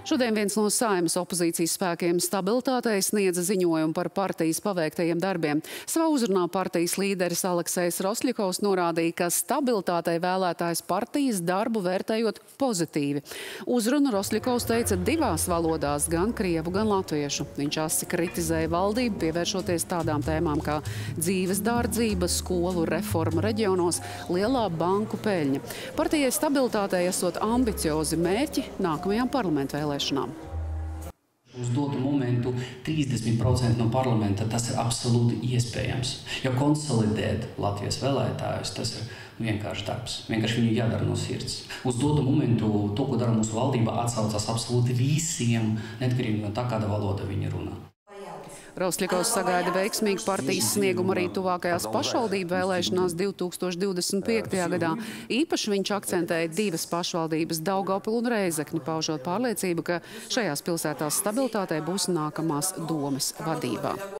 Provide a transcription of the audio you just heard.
Šodien viens no Saeimas opozīcijas spēkiem Stabilitātei sniedza ziņojumu par partijas paveiktajiem darbiem. Savā uzrunā partijas līderis Aleksejs Rosļikovs norādīja, ka Stabilitātei vēlētājs partijas darbu vērtējot pozitīvi. Uzrunu Rosļikovs teica divās valodās, gan krievu, gan latviešu. Viņš asi kritizēja valdību, pievēršoties tādām tēmām kā dzīves dārdzība, skolu reforma reģionos, lielā banku peļņa. Partijai Stabilitātei esot ambiciozi mērķi nākamajām parlamentu vēlēšanām. Uz dotu momentu 30% no parlamenta tas ir absolūti iespējams. Jo konsolidēt Latvijas vēlētājus, tas ir vienkārši darbs. Vienkārši viņu jādara no sirds. Uz dotu momentu to, ko dara mūsu valdība, atsaucas absolūti visiem, neatkarīgi no tā, kāda valoda viņi runā. Rosļikovs sagaida veiksmīgu partijas sniegumu arī tuvākajās pašvaldību vēlēšanās 2025. gadā. Īpaši viņš akcentēja divas pašvaldības – Daugavpilu un Reizekni, paužot pārliecību, ka šajās pilsētās Stabilitātei būs nākamās domes vadībā.